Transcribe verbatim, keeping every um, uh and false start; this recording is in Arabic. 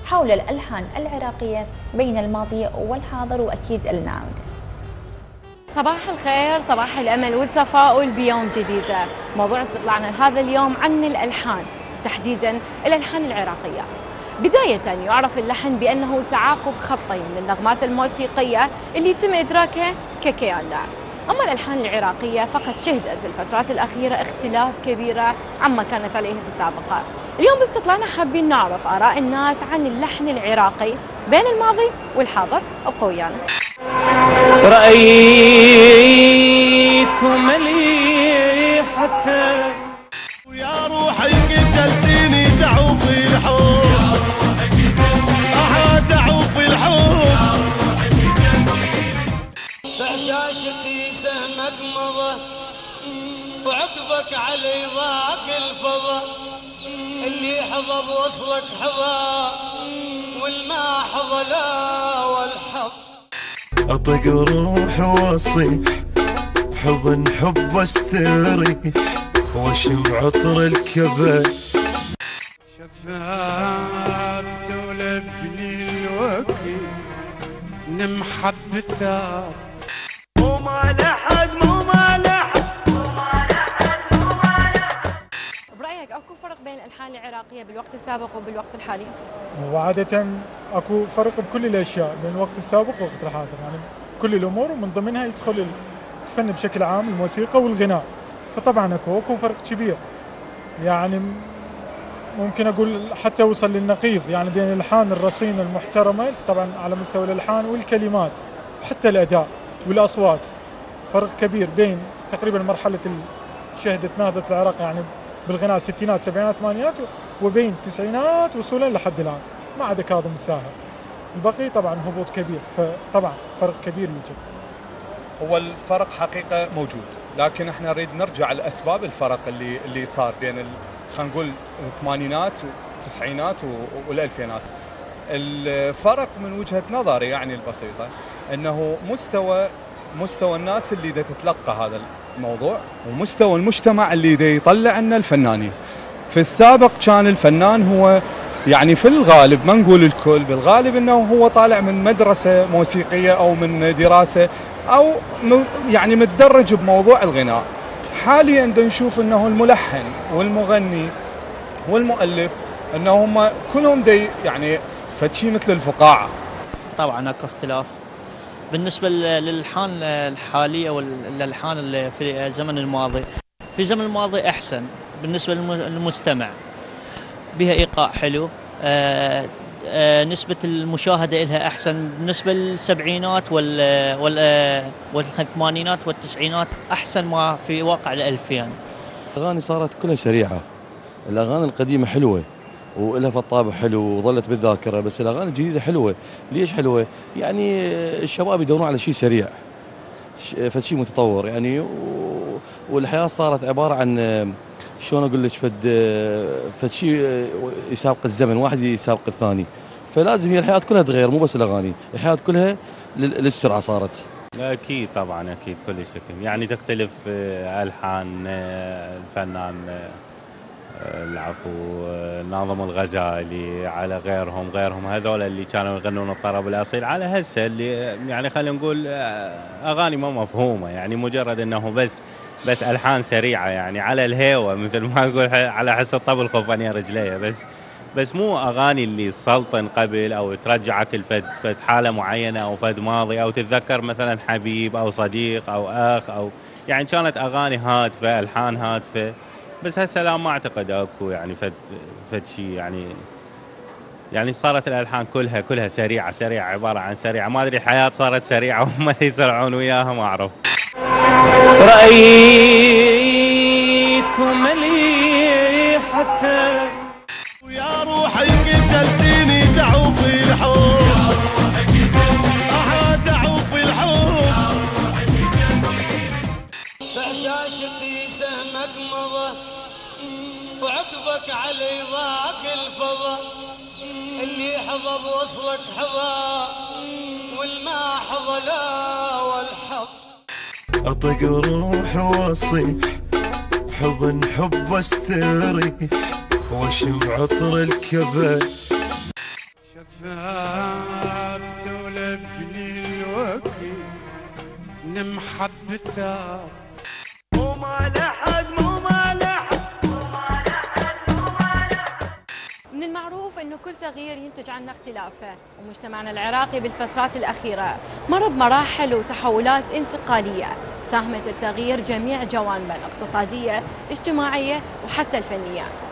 حول الألحان العراقية بين الماضي والحاضر وأكيد النعود. صباح الخير، صباح الأمل والتفاؤل بيوم جديد. موضوع استطلاعنا هذا اليوم عن الألحان، تحديداً الألحان العراقية. بداية يعرف اللحن بأنه تعاقب خطين للنغمات الموسيقية اللي يتم إدراكها ككيان. أما الألحان العراقية فقد شهدت في الفترات الأخيرة اختلاف كبيرة عما كانت عليه في السابق. اليوم باستطلاعنا حابين نعرف آراء الناس عن اللحن العراقي بين الماضي والحاضر. ابقوا ويانا. رأيت مليحة ويا روحي قتلتيني دعو في الحب، أها دعو في الحب، بعشاشتي سهمك مضى وعقبك علي ضاق الفضا، اللي حظى بوصلك حظى والما حظى لا والحظ، أطق روح واصيح حضن حب استريح واشم عطر الكبد، شفاف دولبني الوكي نم حبتك مو ما لحد مو ما لحد مو ما لحد مو ما لحد. برأيك اكو فرق بين الألحان العراقية بالوقت السابق وبالوقت الحالي؟ وعادة اكو فرق بكل الاشياء بين الوقت السابق والوقت الحاضر، يعني كل الامور ومن ضمنها يدخل الفن بشكل عام، الموسيقى والغناء، فطبعا اكو اكو فرق كبير، يعني ممكن اقول حتى وصل للنقيض، يعني بين الالحان الرصينه المحترمه طبعا على مستوى الالحان والكلمات وحتى الاداء والاصوات، فرق كبير بين تقريبا مرحله شهدت نهضه العراق يعني بالغناء الستينات سبعينات ثمانينات وبين التسعينات وصولا لحد الان، ما عدا كاظم الساهر، البقي طبعا هبوط كبير، فطبعا فرق كبير يوجد. هو الفرق حقيقة موجود، لكن احنا نريد نرجع لأسباب الفرق اللي اللي صار بين خلينا نقول الثمانينات والتسعينات والألفينات. الفرق من وجهة نظري يعني البسيطة انه مستوى مستوى الناس اللي دا تتلقى هذا الموضوع ومستوى المجتمع اللي دا يطلع عنا الفنانين. في السابق كان الفنان هو يعني في الغالب، ما نقول الكل، بالغالب انه هو طالع من مدرسة موسيقية او من دراسة او يعني متدرج بموضوع الغناء. حاليا نشوف انه الملحن والمغني والمؤلف انه هم كلهم دي يعني فتشي مثل الفقاعة. طبعا اكو اختلاف بالنسبة للألحان الحالية والألحان اللي في الزمن الماضي. في الزمن الماضي احسن بالنسبة للمستمع، بها ايقاع حلو، آه آه نسبة المشاهدة لها أحسن. بالنسبة للسبعينات وال والثمانينات والتسعينات أحسن ما في واقع الألفين. الأغاني صارت كلها سريعة، الأغاني القديمة حلوة ولها فطابة حلو وظلت بالذاكرة، بس الأغاني الجديدة حلوة. ليش حلوة؟ يعني الشباب يدورون على شيء سريع، فشيء متطور يعني، والحياة صارت عبارة عن شلون اقول لك فد فد شيء يسابق الزمن، واحد يسابق الثاني، فلازم هي الحياه كلها تغير، مو بس الاغاني، الحياه كلها للسرعه صارت. اكيد طبعا اكيد كل شكل، يعني تختلف الحان الفنان العفو ناظم الغزالي على غيرهم غيرهم هذول اللي كانوا يغنون الطرب الاصيل، على هسه اللي يعني خلينا نقول اغاني ما مفهومه، يعني مجرد انه بس بس الحان سريعه يعني على الهيوه، مثل ما اقول على حس الطبل خفاني رجليه، بس بس مو اغاني اللي سلطن قبل او ترجعك لفد فد حاله معينه او فد ماضي، او تتذكر مثلا حبيب او صديق او اخ، او يعني كانت اغاني هادفه، الحان هادفه. بس هسه لا، ما اعتقد اكو يعني فد فد شيء يعني يعني صارت الالحان كلها كلها سريعه سريعه، عباره عن سريعه، ما ادري الحياه صارت سريعه وهم يسرعون وياها، ما اعرف. رأيت مليحة ويا روحي قتلتيني دعو في الحب، أها دعو في الحب، بعشاشتي سهمك مضى وعقبك علي ضاق الفضا، اللي حظى بوصلك حظى والما حظى لا والحظ، أطق روح واصيح حضن حب استريح واشم عطر الكبد، حددتها مو مال احد مو مال احد من المعروف أنه كل تغيير ينتج عنه اختلافه، ومجتمعنا العراقي بالفترات الأخيرة مر بمراحل وتحولات انتقالية ساهمت التغيير جميع جوانبه الاقتصادية، الاجتماعية وحتى الفنية.